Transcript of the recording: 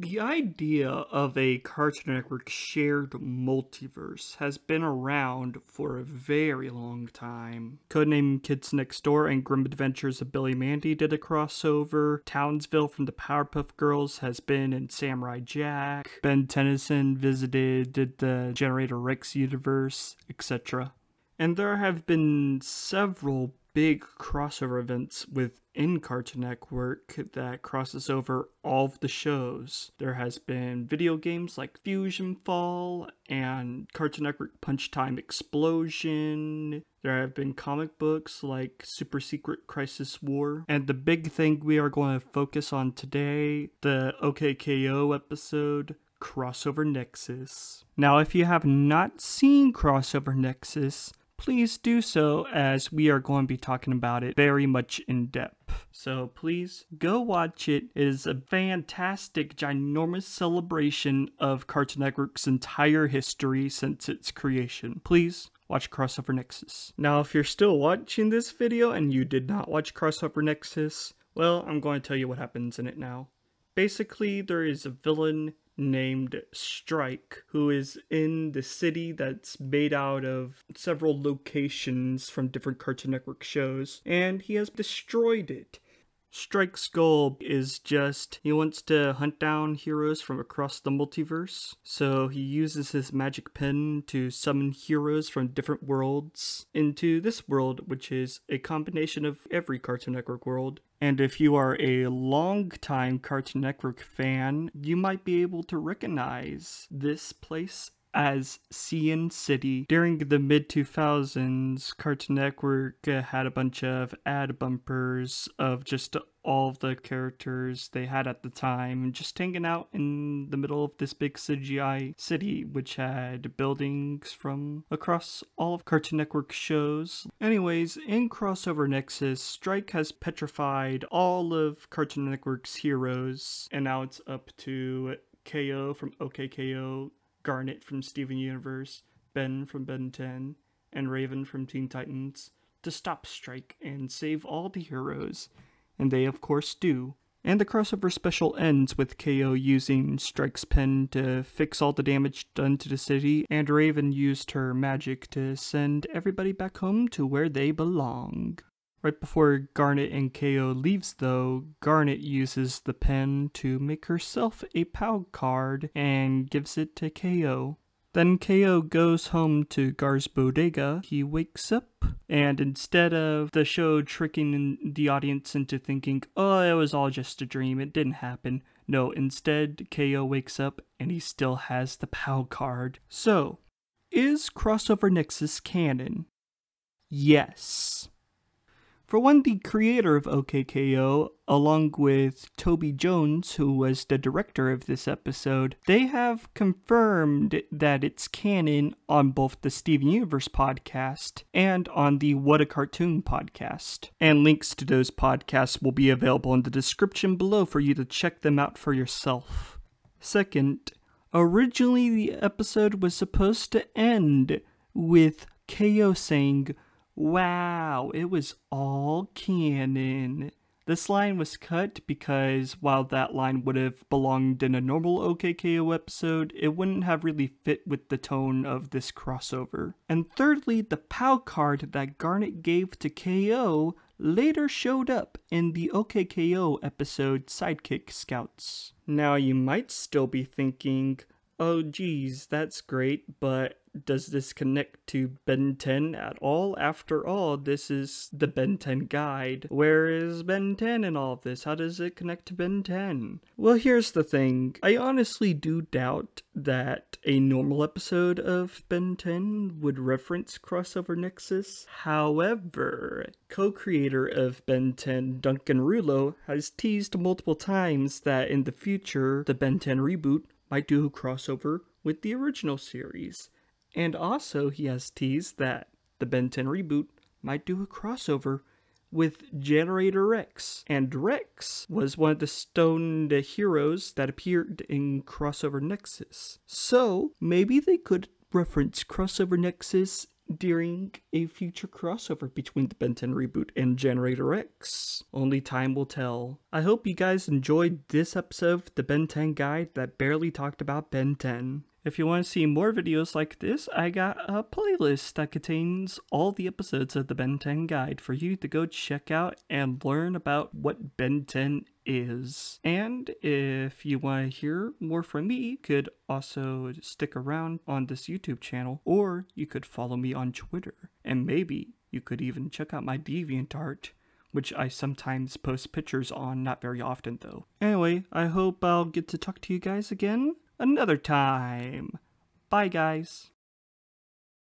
The idea of a Cartoon Network shared multiverse has been around for a very long time. Codename Kids Next Door and Grim Adventures of Billy Mandy did a crossover. Townsville from the Powerpuff Girls has been in Samurai Jack. Ben Tennyson did the Generator Rex universe, etc. And there have been several big crossover events within Cartoon Network that crosses over all of the shows. There has been video games like Fusion Fall and Cartoon Network Punch Time Explosion. There have been comic books like Super Secret Crisis War. And the big thing we are going to focus on today, the OKKO episode, Crossover Nexus. Now, if you have not seen Crossover Nexus, please do so, as we are going to be talking about it very much in depth. So please go watch it. It is a fantastic, ginormous celebration of Cartoon Network's entire history since its creation. Please watch Crossover Nexus. Now, if you're still watching this video and you did not watch Crossover Nexus, well, I'm going to tell you what happens in it now. Basically, there is a villain named Strike, who is in the city that's made out of several locations from different Cartoon Network shows, and he has destroyed it. Strike's goal is just, he wants to hunt down heroes from across the multiverse, so he uses his magic pen to summon heroes from different worlds into this world, which is a combination of every Cartoon Network world. And if you are a long-time Cartoon Network fan, you might be able to recognize this place as CN City. During the mid-2000s, Cartoon Network had a bunch of ad bumpers of just all of the characters they had at the time, just hanging out in the middle of this big CGI city, which had buildings from across all of Cartoon Network shows. Anyways, in Crossover Nexus, Strike has petrified all of Cartoon Network's heroes, and now it's up to KO from OKKO, Garnet from Steven Universe, Ben from Ben 10, and Raven from Teen Titans to stop Strike and save all the heroes, and they of course do. And the crossover special ends with KO using Strike's pen to fix all the damage done to the city, and Raven used her magic to send everybody back home to where they belong. Right before Garnet and KO leaves though, Garnet uses the pen to make herself a POW card and gives it to KO. Then KO goes home to Gar's bodega. He wakes up, and instead of the show tricking the audience into thinking, oh, it was all just a dream, it didn't happen. No, instead, KO wakes up and he still has the POW card. So, is Crossover Nexus canon? Yes. For one, the creator of OKKO, along with Toby Jones, who was the director of this episode, they have confirmed that it's canon on both the Steven Universe podcast and on the What a Cartoon podcast. And links to those podcasts will be available in the description below for you to check them out for yourself. Second, originally the episode was supposed to end with KO saying, "Wow, it was all canon." This line was cut because while that line would have belonged in a normal OKKO episode, it wouldn't have really fit with the tone of this crossover. And thirdly, the POW card that Garnet gave to KO later showed up in the OKKO episode Sidekick Scouts. Now you might still be thinking, oh geez, that's great, but does this connect to Ben 10 at all? After all, this is the Ben 10 guide. Where is Ben 10 in all of this? How does it connect to Ben 10? Well, here's the thing. I honestly do doubt that a normal episode of Ben 10 would reference Crossover Nexus. However, co-creator of Ben 10, Duncan Rulo, has teased multiple times that in the future, the Ben 10 reboot might do a crossover with the original series. And also, he has teased that the Ben 10 reboot might do a crossover with Generator Rex. And Rex was one of the stoned heroes that appeared in Crossover Nexus. So, maybe they could reference Crossover Nexus during a future crossover between the Ben 10 reboot and Generator X. Only time will tell. I hope you guys enjoyed this episode of the Ben 10 guide that barely talked about Ben 10. If you want to see more videos like this, I got a playlist that contains all the episodes of the Ben 10 guide for you to go check out and learn about what Ben 10 is. And if you want to hear more from me, you could also stick around on this YouTube channel, or you could follow me on Twitter. And maybe you could even check out my DeviantArt, which I sometimes post pictures on, not very often though. Anyway, I hope I'll get to talk to you guys again another time. Bye, guys.